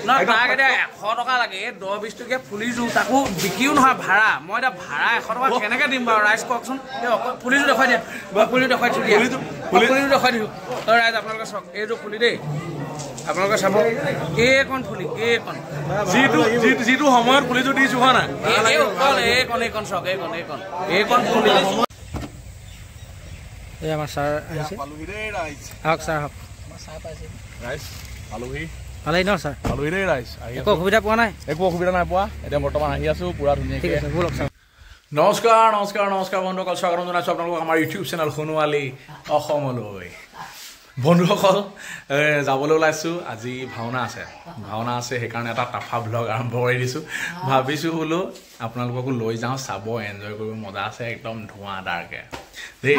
নহয় তাক এতিয়া 100 টকা লাগে 10-20 টকীয়া ফুলিযোৰ তাকো বিকিও নহয় ভাড়া মই এতিয়া ভাড়া 100 টকা কেনেকৈ দিম বাৰু ৰাইজ কওকচোন ফুলিযোৰ দেখুৱাই দিয়ে ফুলিযোৰ দেখুৱাই থৈ দিয়া ফুলিযোৰ দেখুৱাই দিওঁ ৰাইজ আপোনালোকে চাওক এইযোৰ ফুলি দেই আপোনালোকে চাব এইকণ ফুলি এইকণ যিটো সময়ত ফুলিযোৰ দিছোঁ হয় নাই এইকণ চাওক এইকণ ফুলি এই আমাৰ ছাৰ আহিছে আহক ছাৰ আহক ৰাইজ আলহী ভালেই ন ছাৰ আলহী দেই ৰাইজ একো অসুবিধা পোৱা নাই একো অসুবিধা নাই পোৱা এতিয়া বৰ্তমান আহি আছোঁ পুৰা ধুনীয়াকৈ নমস্কাৰ বন্ধুসকল স্বাগতম জনাইছোঁ আপোনালোকক আমাৰ ইউটিউব চেনেল সোণোৱালী অসমলৈ বন্ধুসকল যাবলৈ ওলাইছোঁ আজি ভাওনা আছে সেইকাৰণে এটা টাফা ব্লগ আৰম্ভ কৰি দিছোঁ ভাবিছোঁ বোলো আপোনালোককো লৈ যাওঁ চাব এনজয় কৰিব মজা আছে একদম ধোঁৱাদাৰকৈ দেই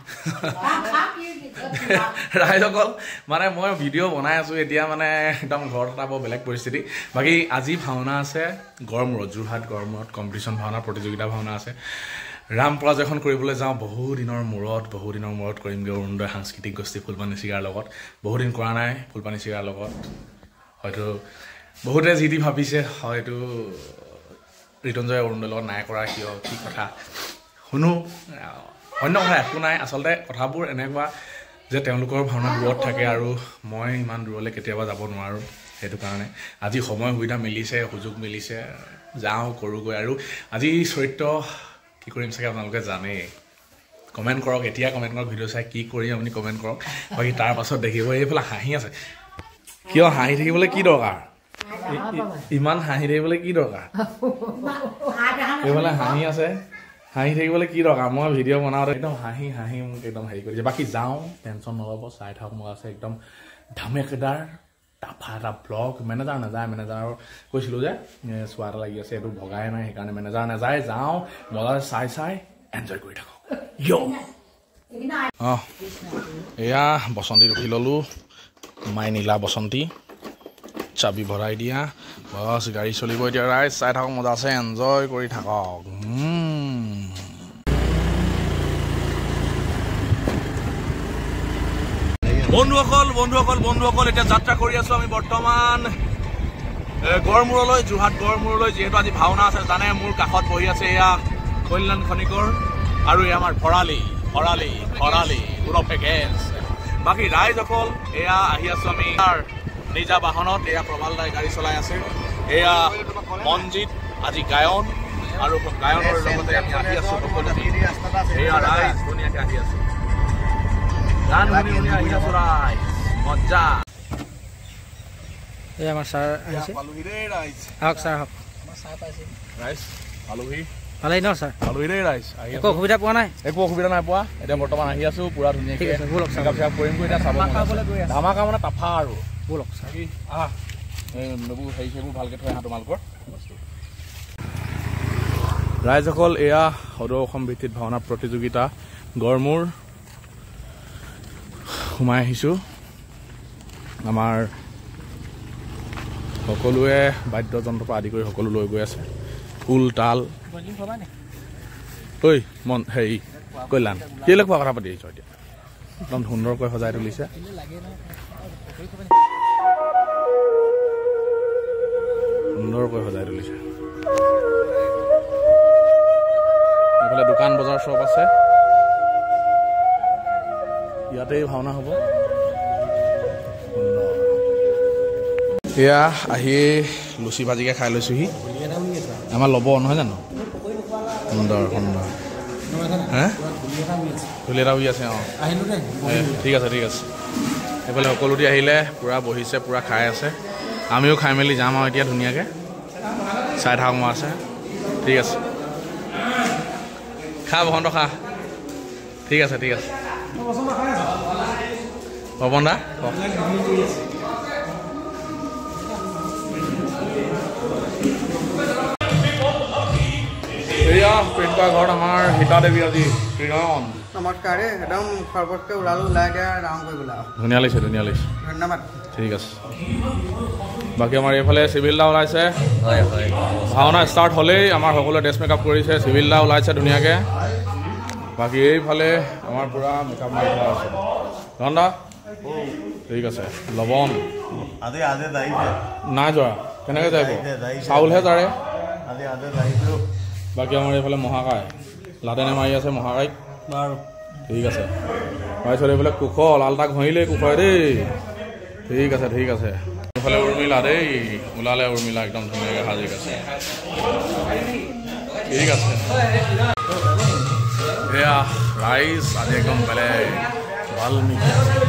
ৰাইজসকল মানে মই ভিডিঅ' বনাই আছোঁ এতিয়া মানে একদম ঘৰত এটা বৰ বেলেগ পৰিস্থিতি বাকী আজি ভাওনা আছে গড়মূৰত যোৰহাট গড়মূৰত কম্পিটিশ্যন ভাওনা প্ৰতিযোগিতা ভাওনা আছে ৰাম পৰাজয়খন কৰিবলৈ যাওঁ বহু দিনৰ মূৰত কৰিমগৈ অৰুণোদয় সাংস্কৃতিক গোষ্ঠী ফুলপানী চিগাৰ লগত বহুদিন কৰা নাই ফুলপানী চিগাৰ লগত হয়তো বহুতে যি টি ভাবিছে হয়তো ঋতুঞ্জয় অৰুণোদয়ৰ লগত নাই কৰা কিয় কি কথা শুনো অন্য কথা একো নাই আচলতে কথাবোৰ এনেকুৱা যে তেওঁলোকৰ ভাওনা দূৰত থাকে আৰু মই ইমান দূৰলৈ কেতিয়াবা যাব নোৱাৰোঁ সেইটো কাৰণে আজি সময় সুবিধা মিলিছে সুযোগ মিলিছে যাওঁ কৰোঁগৈ আৰু আজি চৰিত্ৰ কি কৰিম চাগে আপোনালোকে জানেই কমেণ্ট কৰক এতিয়া কমেণ্ট কৰক ভিডিঅ' চাই কি কৰিম আপুনি কমেণ্ট কৰক বাকী তাৰ পাছত দেখিব এইফালে হাঁহি আছে কিয় হাঁহি থাকিবলৈ কি দৰকাৰ ইমান হাঁহি থাকিবলৈ কি দৰকাৰ এইফালে হাঁহি আছে হাঁহি থাকিবলৈ কি দৰকাৰ মই ভিডিঅ' বনাওঁতে একদম হাঁহি মোক একদম হেৰি কৰিছে বাকী যাওঁ টেনশ্যন নল'ব চাই থাকক মই আছে একদম ধামেকেদাৰ টাফা এটা ব্লগ মেনেজাৰ নাযায় মেনেজাৰৰ কৈছিলোঁ যে চোৱা এটা লাগি আছে এইটো ভগাই নাই সেইকাৰণে মেনেজাৰ নাযায় যাওঁ মজা চাই এনজয় কৰি থাকক এয়া বসন্তী ৰখি ল'লোঁ মাই নীলা বসন্তী চাবি ভৰাই দিয়া বছ গাড়ী চলিব এতিয়া ৰাইজ চাই থাকক মজা আছে এনজয় কৰি থাকক বন্ধুসকল এতিয়া যাত্ৰা কৰি আছো আমি বৰ্তমান গড়মূৰলৈ যোৰহাট গড়মূৰলৈ যিহেতু আজি ভাওনা আছে জানে মোৰ কাষত বহি আছে এয়া কল্যাণ খনিকৰ আৰু এয়া আমাৰ ভৰালী উৰফে গেছ বাকী ৰাইজসকল এয়া আহি আছো আমি নিজা বাহনত এয়া প্ৰবাল দাই গাড়ী চলাই আছে এয়া মনজিত আজি গায়ন আৰু গায়নৰ লগতে আমি আহি আছো সকলো এয়া ৰাইজ ধুনীয়াকৈ আহি আছো গান শুনি আহি আছো ৰাইজ মজা এই আমাৰ ছাৰ আহিছে আহক ছাৰ আহক ৰাইজ আলহী ভালেই ন ছাৰ আলহী দেই ৰাইজ একো অসুবিধা পোৱা নাই একো অসুবিধা নাই পোৱা এতিয়া বৰ্তমান আহি আছোঁ পুৰা ধুনীয়াকৈ কৰিম এতিয়া চাব ধামাকা মানে টাফা আৰু ব'লক এইবোৰ হেৰি সেইবোৰ ভালকৈ থৈ আহা তোমালোকৰ ৰাইজসকল এয়া সদৌ অসম ভিত্তিত ভাওনা প্ৰতিযোগিতা গড়মূৰ সোমাই আহিছোঁ আমাৰ সকলোৱে বাদ্যযন্ত্ৰৰ পৰা আদি কৰি সকলো লৈ গৈ আছে খোল তাল ঐ মন হেৰি কল্যাণ কেলৈ খোৱা কথা পাতি আহিছ এতিয়া একদম সুন্দৰকৈ সজাই তুলিছে এইফালে দোকান বজাৰ চব আছে ইয়াতেই ভাওনা হ'ব এয়া আহি লুচি ভাজিকে খাই লৈছোঁহি আমাৰ ল'ব নহয় জানো সুন্দৰ হে ধুলি এটা উৰি আছে অঁ ঠিক আছে এইফালে সকলোটি আহিলে পূৰা বহিছে পূৰা খাই আছে আমিও খাই মেলি যাম আৰু এতিয়া ধুনীয়াকৈ চাই থাকক মই আছে ঠিক আছে খা বসন্ত খা ঠিক আছে পৱন দা এয়া প্ৰিয়ংকা ঘৰত আমাৰ সীতা দেৱী আজি প্ৰিয়ন নমস্কাৰ একদম সৰ্বতকৈ ওলাই দিয়া আৰম্ভ কৰিবলৈ ধুনীয়া লাগিছে ধন্যবাদ ঠিক আছে বাকী আমাৰ এইফালে চিভিল দা ওলাইছে ভাওনা ষ্টাৰ্ট হ'লেই আমাৰ সকলোৱে ড্ৰেছ মেকআপ কৰিছে চিভিল দা ওলাইছে ধুনীয়াকৈ বাকী এইফালে আমাৰ পূৰা মেকআপ মাৰি থোৱা আছে ধন দা ঠিক আছে লবণ আজি আজি যাইছে নাই যোৱা কেনেকৈ যাব চাউলহে জাৰে আজি আজি যাইছোঁ বাকী আমাৰ এইফালে মহাকাই লাদেনে মাৰি আছে মহাকাইক বাৰু ঠিক আছে তাৰপিছত এইফালে কুশল লালটা ঘঁহিলেই কুশয় দেই ঠিক আছে এইফালে উৰ্মিলা দেই ওলালে উৰ্মিলা একদম ধুনীয়াকৈ সাজি আছে ঠিক আছে এয়া ৰাইচ আজি একদম বেলেগ বাল্মিকি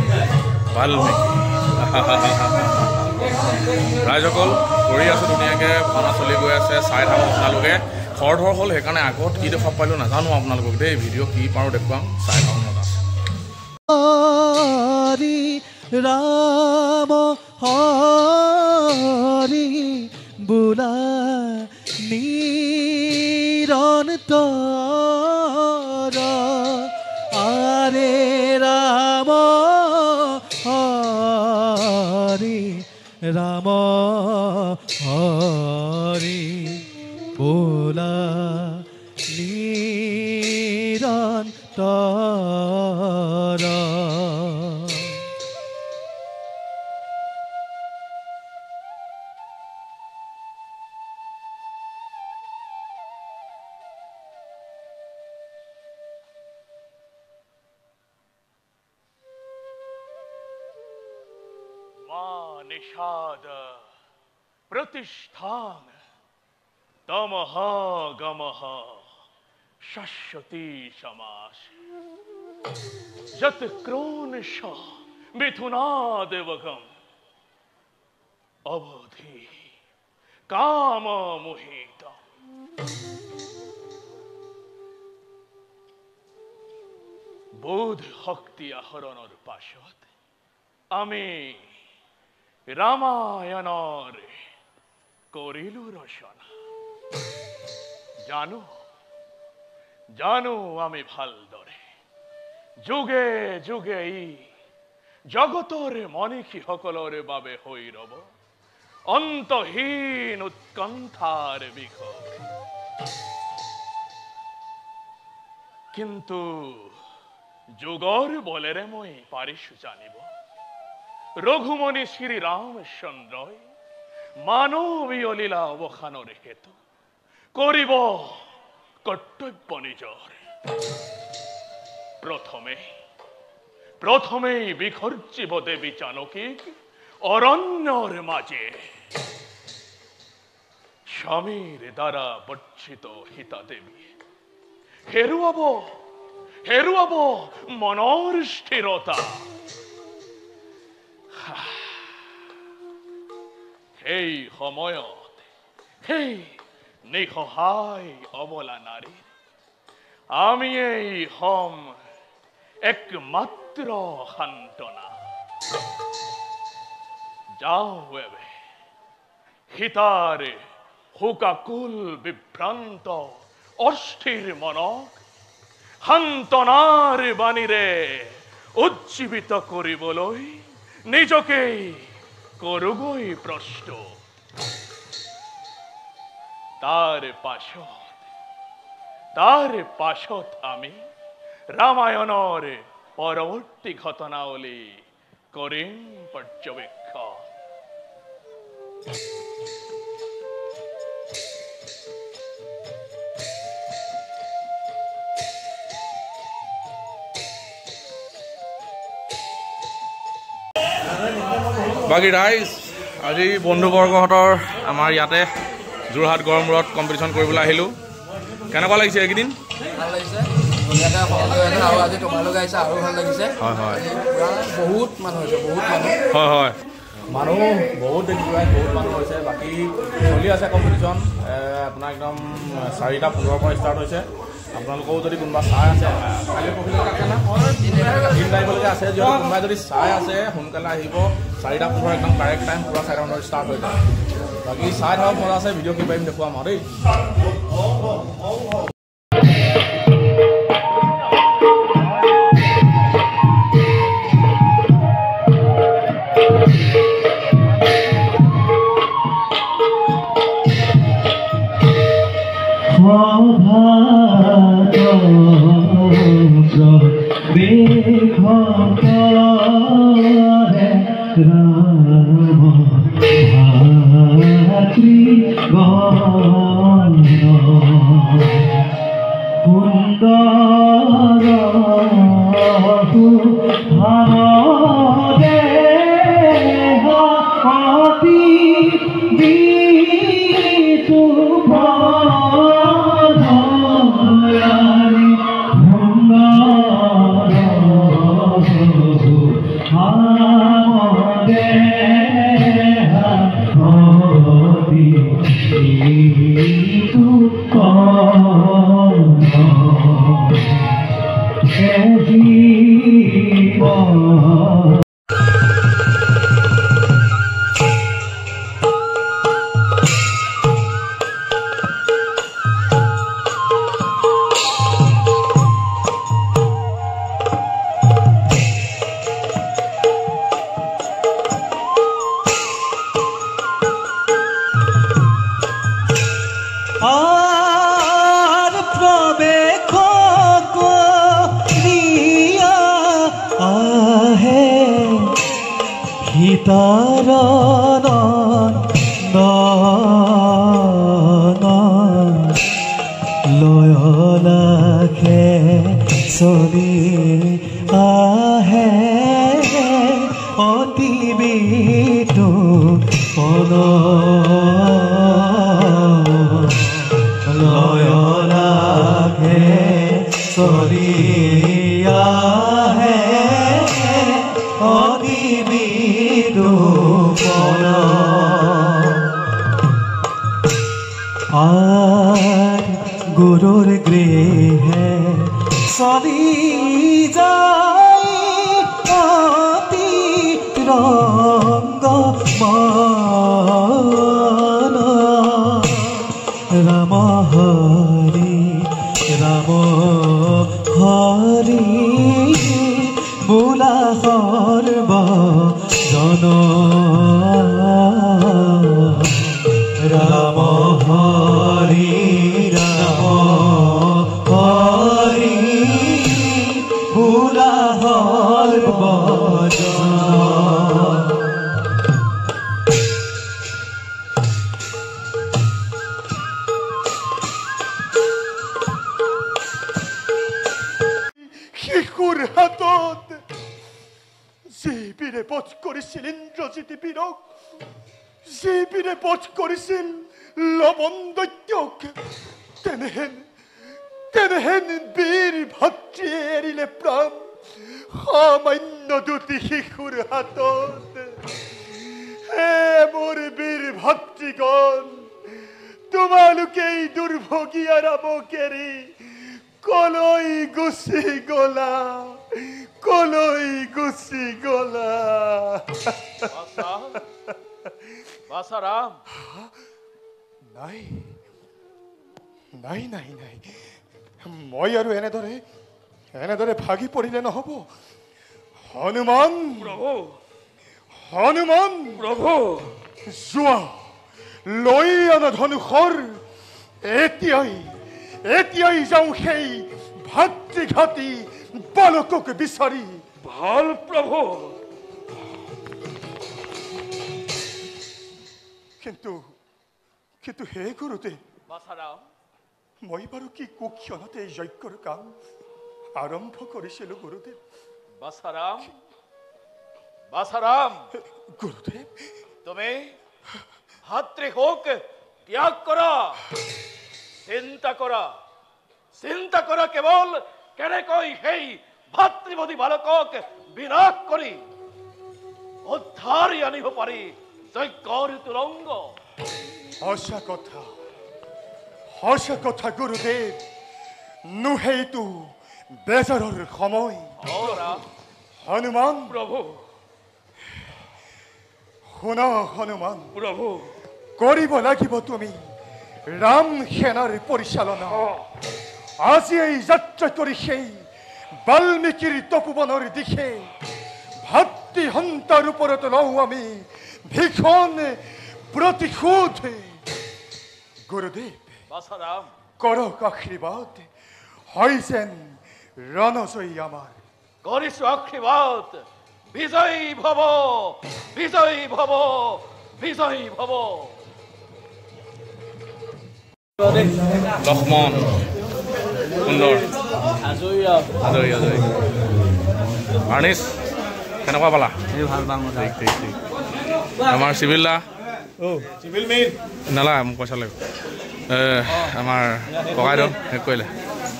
ৰাইজসকল কৰি আছোঁ ধুনীয়াকৈ ভাওনা চলি গৈ আছে চাই থাকক আপোনালোকে খৰধৰ হ'ল সেইকাৰণে আগত কি দেখা পালোঁ নাজানো আপোনালোকক দেই ভিডিঅ' কি পাৰোঁ দেখুৱাম চাই থাকক নজা ৰাম হৰি বোলা নিৰন্তৰ আৰে ৰাম হৰি ৰাম হৰি বোলা নিৰন্তৰ निषाद प्रतिष्ठान तमः गमः शश्वती समास जत क्रोनश मिथुनादेवगम अवधि काम मोहित बोध शक्ति आहरणर पाছত আমি रामायणर करिलु रचना जानो जानो आमी भालदरे जुगे जुगे जगतर मनीषी सकलरे बाबे हई रब अंतहीन उत्कंठार विषय किन्तु जुगर बलेरे मैं पारिशु जानिब रघुमणि श्री रामचंद्र मानवीय लीला अवसानर हेतु करिब कर्तव्य निजर प्रथमे विखर्जिब देवी जानकीक अरण्यर माजे स्वामीर द्वारा वर्जित सीता देवी हेरुआब मनर स्थिरता এই সময়ত এই নিসহায় অবলা নারী আমি এই হম একমাত্র সান্ত্বনা যাও এবে সীতারে শোকাকুল বিভ্রান্ত অস্থির মনক সান্ত্বনার বাণীরে উজ্জীবিত করিবলৈ নিজকে করুগই প্রশ্ন তার পাছত আমি রামায়ণর পরবর্তী ঘটনাবলী করিম পর্যবেক্ষণ বাকী ৰাইজ আজি বন্ধুবৰ্গহঁতৰ আমাৰ ইয়াতে যোৰহাট গড়মূৰত কম্পিটিশ্যন কৰিবলৈ আহিলোঁ কেনেকুৱা লাগিছে এইকেইদিন ভাল লাগিছে ধুনীয়াকৈ সকলোৱে আৰু আজি তোমালোকে আহিছে আৰু ভাল লাগিছে হয় হয় বহুত মানুহ হৈছে হয় হয় মানুহ বহুত দেখিছোঁ বহুত মানুহ হৈছে বাকী চলি আছে কম্পিটিশ্যন আপোনাৰ একদম 4:15 পৰা ষ্টাৰ্ট হৈছে আপোনালোকেও যদি কোনোবা চাই আছে কালি পৰহিলৈকে আছে না 3 তাৰিখলৈকে আছে যদি কোনোবাই যদি চাই আছে সোনকালে আহিব 4:15 একদম কাৰেক্ট টাইম পুৰা 4:00 ষ্টাৰ্ট হৈ যায় বাকী চাই থাকক মজা আছে ভিডিঅ' কি পাৰিম দেখুৱাম আৰু দেই देखो রাম ভাতৃগণ সুন্দর ভাবে অতি বিতু ভয়ারি সুন্দর ভাবে অতি বিতু আর প্রবেশ করিয়া আহে হিতারণ লয়লাখে চলি আহে অতি বিতু লয়লাখে চলিয়া হে অতি বিতু আর গুরুর গৃহে চলি যায় অতি রঙ্গ রাম হরি রাম হরি বোলা সর্ব জন রাম হরি রাম হরি বোলা সর্ব জন শিশুৰ হাতত যি বীৰে বধ কৰিছিল ইন্দ্ৰজিৎ বীৰক, যি বীৰে বধ কৰিছিল লৱণ দৈত্যক, তেনেহেন বীৰ ভাতৃ এৰিলে প্ৰাণ সামান্য দুটি শিশুৰ হাতত। হে মোৰ বীৰ ভাতৃগণ, তোমালোকে এই দুৰ্ভগীয়া ৰামক এৰি কলৈ গুচি গলা, কলৈ গুচি গলা? বাছাৰাম নাই নাই নাই নাই, মই আৰু এনেদৰে ভাগি পৰিলে নহব। হনুমান প্ৰভু, হনুমান প্ৰভু, যোৱা, লৈ আনা ধনুষৰ। এতিয়াই যাওঁ সেই ভাতৃঘাতী বালকক বিচাৰি। ভাল প্ৰভু। কিন্তু হে গুৰুদেৱ, বাছাৰাম, মই বাৰু কি কুক্ষণতে এই যজ্ঞৰ কাম আৰম্ভ কৰিছিলো গুৰুদেৱ। বাছাৰাম, বাছাৰাম, গুৰুদেৱ তুমি ভাতৃশোক ত্যাগ কৰা, চিন্তা কৰা কেৱল কেনেকৈ সেই ভাতৃবধী বালকক বিনাশ কৰি উদ্ধাৰি আনিব পাৰি যজ্ঞৰ তুৰংগ। সঁচা কথা গুৰুদেৱ, নোহেইটো বেজাৰৰ সময়। হনুমান প্ৰভু, শুনা হনুমান, প্ৰভু, কৰিব লাগিব তুমি ৰাম সেনাৰ পৰিচালনা। আজি এই যাত্ৰা কৰি সেই বাল্মীকিৰ তপোবনৰ দিশে ভাতৃ সন্তাৰ ওপৰত লওঁ আমি ভীষণ প্ৰতিশোধ। গুৰুদেৱ বাছাৰাম, কৰক আশীৰ্বাদ, হয় যেন ৰণজয়ী আমাৰ। কৰিছো আশীৰ্বাদ, বিজয়ী ভৱ বিজয়ী ভৱ বিজয়ী ভৱ লক্ষ্মণ সুন্দৰ আজৰি আজৰি আৰ্নিছ কেনেকুৱা পালা ভাল পাম ঠিক আমাৰ চিভিল দা নালাগে মোক পইচা লাগিব আমাৰ ককাইদেউ শেষ কৰিলে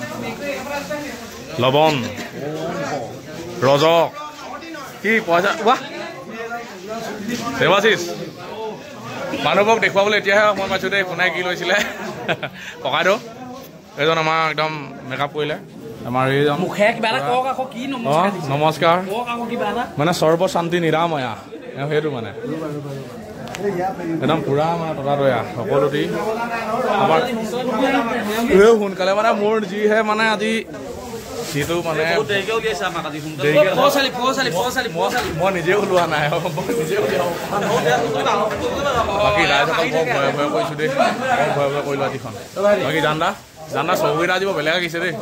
লৱণ ৰজক কি পইচা ৱাহ দেৱাশিষ মানুহবোৰক দেখুৱাবলৈ এতিয়াহে মই পাইছোঁ দেই কোনে কি লৈছিলে ককাইদেউ এইজন আমাৰ একদম মেকআপ কৰিলে আমাৰ এইজন নমস্কাৰ মানে সৰ্ব শান্তি নিৰাময়া সেইটো মানে একদম পুৰা মানে ততাতৈয়া সকলোটি আমাৰ সোনকালে মানে মোৰ যিহে মানে আজি যিটো মানে মই নিজে ওলোৱা নাই বাকী ৰাইজসকল বৰ ভয়ে ভয়ে কৰিছোঁ দেই বৰ ভয়ে ভয়ে কৰিলোঁ আজিখন বাকী জান্দা চৌকিটা আজি বৰ বেলেগ আঁকিছে দেই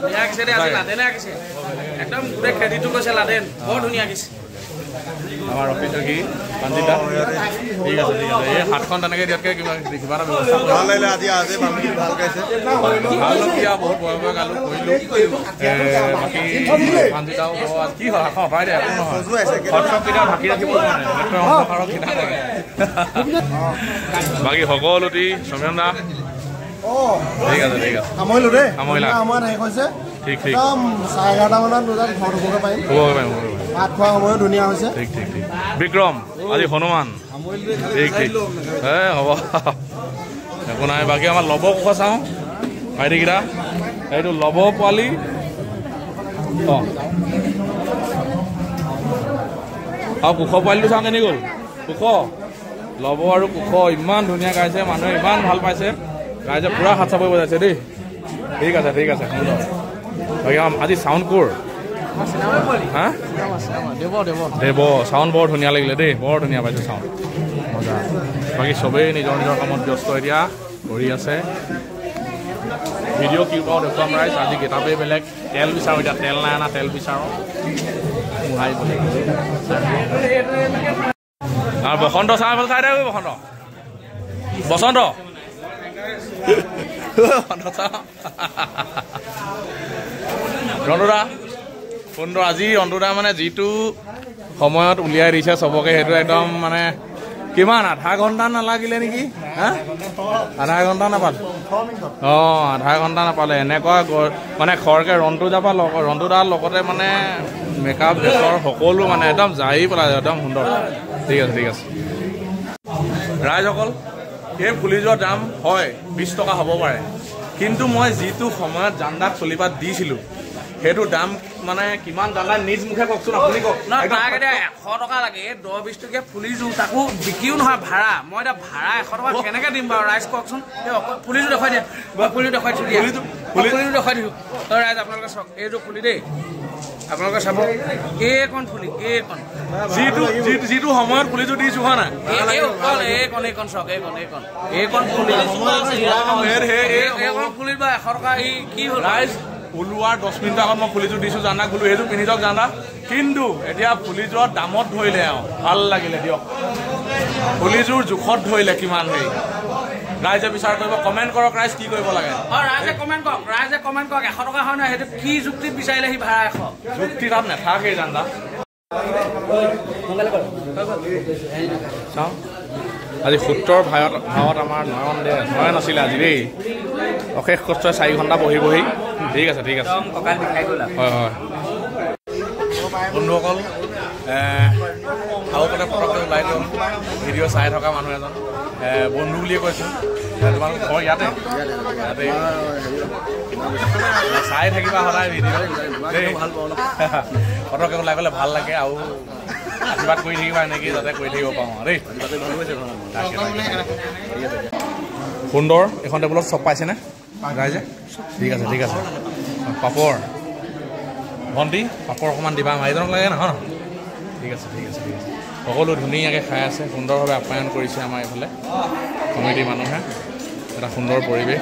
একদম গোটেই খেতিটো কৈছে লাদেন বৰ ধুনীয়া আঁকিছে আমাৰ অফিচৰ কি পাঞ্জিতা ঠিক আছে এই হাতখন তেনেকৈ দিয়াতকৈ কিবা এটা ব্যৱস্থা ভাল লাগিলে আজি আজি মানুহখিনি ভাল গাইছে ভাল লগীয়া বহুত ভয় ভয় গালোঁ কৰিলোঁ বাকী পাঞ্জিতাও কি হয় হাতখন অঁতৰাই দিয়ে একো নহয় সৎসব কেতিয়াও ঢাকি ৰাখিব নোৱাৰে অন্ধকাৰৰ কিনা থাকে বাকী সকলোটি সমীৰণ দা ঠিক আছে সামৰিলো দেই সামৰিলা আমাৰ শেষ হৈছে ঠিক একদম 11:30 মানত বজাত ঘৰত হ'বগৈ পাৰিম ভাত খোৱা সময়ো ধুনীয়া হৈছে ঠিক বিক্ৰম আজি হনুমান ঠিক হ'ব একো নাই বাকী আমাৰ লৱ কোষ চাওঁ ভাইটিকেইটা এইটো লৱ পোৱালি অঁ আৰু কোষ পোৱালিটো চাওঁ কেনে গ'ল কোষ লৱ আৰু কোষ ইমান ধুনীয়া গাইছে মানুহে ইমান ভাল পাইছে ৰাইজে পুৰা হাত চাপৰি বজাইছে দেই ঠিক আছে সুন্দৰ বাকী আজি চাউণ্ড ক'ৰ হা দেৱ চাউণ্ড বৰ ধুনীয়া লাগিলে দেই বৰ ধুনীয়া পাইছোঁ চাউণ্ড মজা বাকী চবেই নিজৰ কামত ব্যস্ত এতিয়া কৰি আছে ভিডিঅ' কিউ পাওঁ দেখুৱাম ৰাইজ আজি গেটাপেই বেলেগ তেল বিচাৰোঁ এতিয়া তেল নাই অনা তেল বিচাৰোঁ আৰু বসন্ত চাহ চাই দে বসন্ত ৰন্ধুদা সুন্দৰ আজি ৰন্ধুদা মানে যিটো সময়ত উলিয়াই দিছে চবকে সেইটো একদম মানে কিমান আধা ঘণ্টা নালাগিলে নেকি হা আধা ঘণ্টা নাপালে অঁ আধা ঘণ্টা নাপালে এনেকুৱা মানে খৰকৈ ৰন্ধুদাৰ লগতে মানে মেকআপ ড্ৰেছৰ সকলো মানে একদম যাই পেলাইছে একদম সুন্দৰ ঠিক আছে ৰাইজসকল সেই ফুলি যোৱা দাম হয় 20 টকা হ'ব পাৰে কিন্তু মই যিটো সময়ত জান্দাক চলিপাত দিছিলোঁ সেইটো দাম মানে কিমান জান্দা নিজ মুখে কওকচোন আপুনি কওক তাক এতিয়া 100 টকা লাগে 10-20 টকীয়া ফুলিযোৰ তাকো বিকিও নহয় ভাড়া মই এতিয়া ভাড়া 100 টকা কেনেকৈ দিম বাৰু ৰাইজ কওকচোন ফুলিযোৰ দেখুৱাই দিয়া ফুলিযোৰ দেখুৱাই দিছোঁ ফুলিযোৰ দেখুৱাই দিছোঁ ৰাইজ আপোনালোকে চাওক এইযোৰ ফুলি দেই আপোনালোকে চাব এইকণ ফুলি এইকণ যিটো সময়ত ফুলিযোৰ দিছোঁ হয় নাই এইকণ চাওক এইকণ ফুলি এইকণ ফুলি বা 100 টকা কি হ'ল ৰাইজ ওলোৱাৰ 10 মিনিট আগত মই ফুলিযোৰ দিছোঁ জানা বোলো সেইটো পিন্ধি যাওক জানা কিন্তু এতিয়া ফুলিযোৰৰ দামত ধৰিলে আৰু ভাল লাগিলে দিয়ক ফুলিযোৰ জোখত ধৰিলে কিমান হেৰি ৰাইজে বিচাৰ কৰিব কমেণ্ট কৰক ৰাইজ কি কৰিব লাগে ৰাইজে কমেণ্ট কৰক 100 টকা হয় নহয় সেইটো কি যুক্তিত বিচাৰিলে সি ভাড়া 100 যুক্তি তাত নাথাকেই জানা চাওঁ আজি সূত্ৰৰ ভাৱত আমাৰ নয়ন আছিলে আজি দেই অশেষ কষ্টই 4 ঘণ্টা বহি ঠিক আছে হয় বন্ধুসকল আৰু মানে পটককৈ ওলাই যাওঁ ভিডিঅ' চাই থকা মানুহ এজন বন্ধু বুলিয়ে কৈছোঁ তোমালোক ঘৰ ইয়াতে চাই থাকিবা সদায় ভিডিঅ' ভাল পাওঁ পটককৈ ওলাই গ'লে ভাল লাগে আৰু আশীৰ্বাদ কৰি থাকিবা এনেকৈ যাতে কৰি থাকিব পাৰোঁ দেই সুন্দৰ এখন টেবুলত চব পাইছেনে ৰাইজে ঠিক আছে পাপৰ ভণ্টি পাপৰ অকণমান দিবা মাইজনক লাগে নহয় ঠিক আছে সকলো ধুনীয়াকৈ খাই আছে সুন্দৰভাৱে আপ্যায়ন কৰিছে আমাৰ এইফালে কমিটিৰ মানুহে এটা সুন্দৰ পৰিৱেশ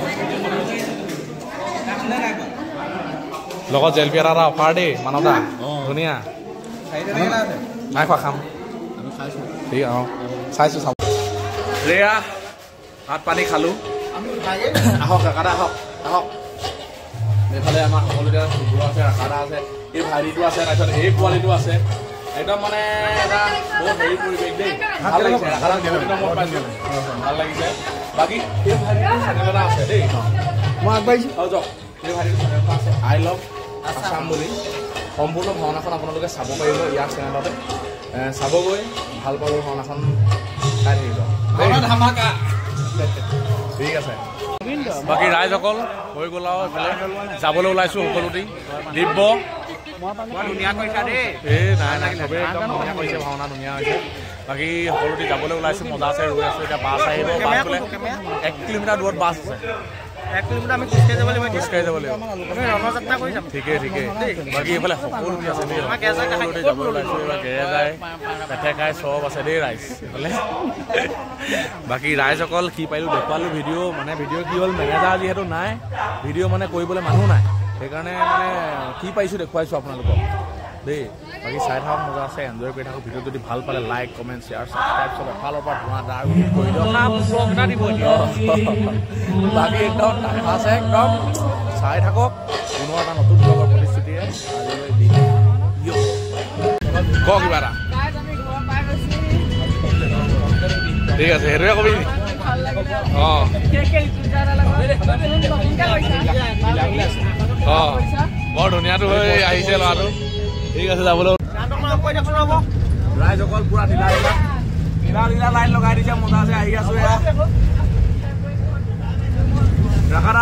লগত জেলপি এটা অফাৰ দেই মানৱদা ধুনীয়া নাই খোৱা খাম ঠিক আছে চাইছোঁ চাব ৰেয়া ভাত পানী খালোঁ আহক কাকাদা আহক আহক এইফালে আমাৰ সকলোতে কুকুৰ আছে ৰাখাদা আছে এই ভাইটিটো আছে তাৰপিছত এই পোৱালিটো আছে একদম মানে এটা বহুত হেৰি পৰিৱেশ দেই ভাল লাগিছে ৰাখাদা মন পাইছোঁ ভাল লাগিছে বাকী এই ভাইটিটো চেনেল এটা আছে দেই মই আগবাঢ়িছোঁ আৰু যাওক এই ভাইটিটো চেনেল এটা আছে আই লাভ আছাম বুলি সম্পূৰ্ণ ভাওনাখন আপোনালোকে চাব পাৰিব ইয়াৰ চেনেলতে চাবগৈ ভাল পাব ভাওনাখন চাই থাকিব ধামাকা ঠিক আছে বাকী ৰাইজসকল হৈ গ'ল আৰু এইফালে যাবলৈ ওলাইছোঁ সকলোতেই দিব্য ধুনীয়া কৰিছা দেই এই নাই নাই চবেই একদম ধুনীয়া কৰিছে ভাওনা ধুনীয়া হৈছে বাকী সকলোতে যাবলৈ ওলাইছোঁ মজা আছে ৰৈ আছোঁ এতিয়া বাছ আহিব বাছ বোলে 1 কিলোমিটাৰ দূৰত বাছ আছে 1 কিলোমিটাৰ আমি খোজকাঢ়ি যাব লাগিব খোজকাঢ়ি যাব লাগিব আমি ৰণযাত্ৰা কৰি যাম ঠিকেই ঠিকেই বাকী এইফালে সকলোতে আছে দেই সকলোতে যাব ওলাইছোঁ এইবাৰ গেৰেজাই পেটেকাই চব আছে দেই ৰাইজ এইফালে বাকী ৰাইজসকল কি পাৰিলোঁ দেখুৱালোঁ ভিডিঅ' মানে ভিডিঅ' কি হ'ল মেনেজাৰ যিহেতু নাই ভিডিঅ' মানে কৰিবলৈ মানুহ নাই সেইকাৰণে মানে কি পাইছোঁ দেখুৱাইছোঁ আপোনালোকক দেই বাকী চাই থাকক মজা আছে এনজয় কৰি থাকক ভিডিঅ' যদি ভাল পালে লাইক কমেণ্ট শ্বেয়াৰ ছাবস্ক্ৰাইব চব এফালৰ পৰা ধোঁৱাদাৰ কৰি দিয়ক বাকী একদম টাইম আছে একদম চাই থাকক পুনৰ এটা নতুন ব্লগৰ প্ৰতিশ্ৰুতিৰে আজিলৈ দি ক কিবা এটা ঠিক আছে সেইটোৱে কবি অঁ অঁ বৰ ধুনীয়াটো হৈ আহিছে ল'ৰাটো ঠিক আছে যাবলৈ ৰাইজসকল পুৰা ঢিলা লাইন লগাই দিছে মজা আছে আহি আছো এয়া ৰাখাদা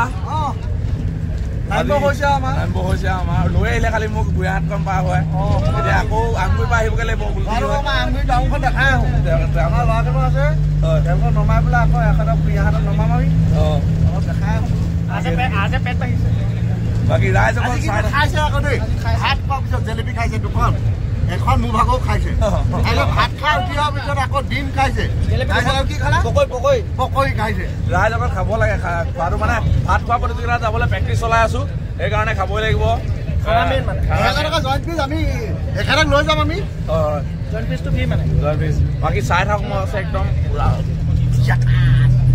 হৈছে আমাৰ লৈ আহিলে খালি মোক বুঢ়াহাট কম পাৰ হয় এতিয়া আকৌ আমগুৰিৰ পৰা আহিবগৈ লাগিব টাউনখন দেখাই আহোঁ আমাৰ ল'ৰাজনো আছে তেওঁলোকক নমাই পেলাই আকৌ এখেতক বুঢ়াহাটত নমাম আমি অলপ দেখাই আহোঁ আজি পেট বাঢ়িছে বাকী ৰাইজসকল খাইছে আকৌ দেই ভাত খোৱাৰ পিছত জেলেপি খাইছে দুখন এখন মোৰ ভাগও খাইছে ভাত খাই উঠি অহাৰ পিছত আকৌ ডিম খাইছে কি খালা পকৰি খাইছে ৰাইজসকল খাব লাগে খোৱাটো মানে ভাত খোৱা প্ৰতিযোগিতাত যাবলৈ প্ৰেক্টিচ চলাই আছো সেইকাৰণে খাবই লাগিব জইণ্ট পিচ আমি এখেতক লৈ যাম আমি জইণ্ট পিচটো ফ্ৰী মানে বাকী চাই থাকক মই আছে একদম পুৰা